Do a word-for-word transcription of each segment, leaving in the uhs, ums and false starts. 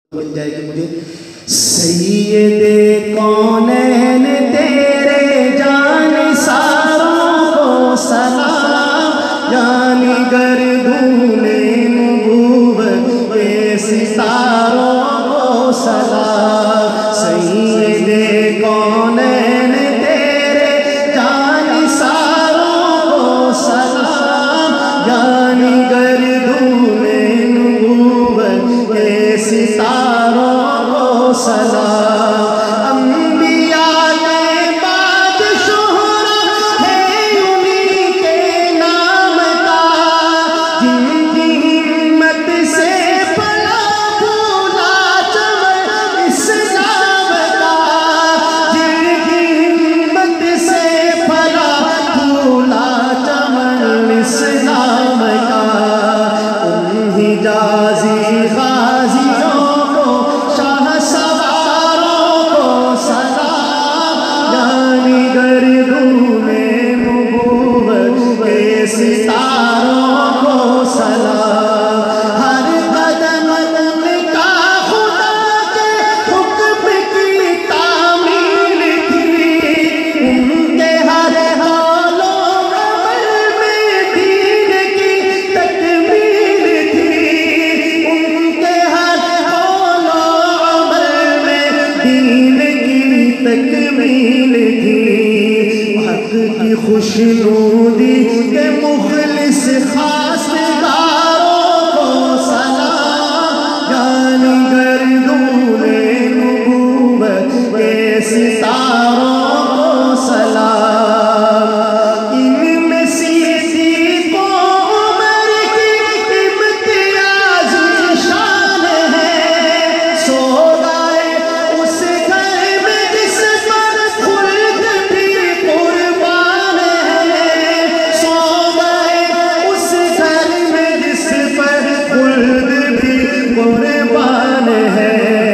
مل جائے گی مجھے. سید کونین تیرے جان ساروں کو سلام، یعنی گردون نبوت کے ستاروں کو سلام. سید کونین تیرے جان ساروں کو سلام، یعنی گردون نبوت کے ستاروں کو سلام. انبیاء کے بعد شہرت ہے انہی کے نام کا، جن کی ہمت سے پلا پھولا چمن اسلام کا، جن کی ہمت سے پلا پھولا چمن اسلام کا. ان حجازی غازیوں کو شاہ سواروں کو سلام، یعنی گردون نبوت کے ستاروں کو سلام. ہر قدم ان کا خدا کے حکم کی تعمیل تھی، ان کے ہر حال و عمل میں دین کی تکمیل تھی، ان کے ہر حال و عمل میں دین کی تکمیل تھی. حق کی خوشنودی کے مخلص خواستگاروں کو سلام، یعنی گردون نبوت کے ستاروں کو سلام. ان میں صدیق و عمر کی امتیازی شان ہے، سو گئے اس گھر میں جس پر خلد بھی قربان ہے، سو گئے اس گھر میں جس پر خلد بھی قربان ہے.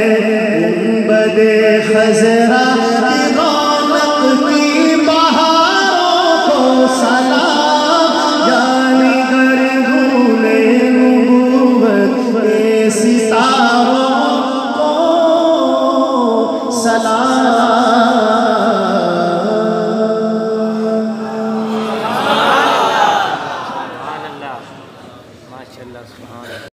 گنبد خضرا کی رونق کی بہاروں کو سلام، یعنی گردون نبوت کے ستاروں کو سلام.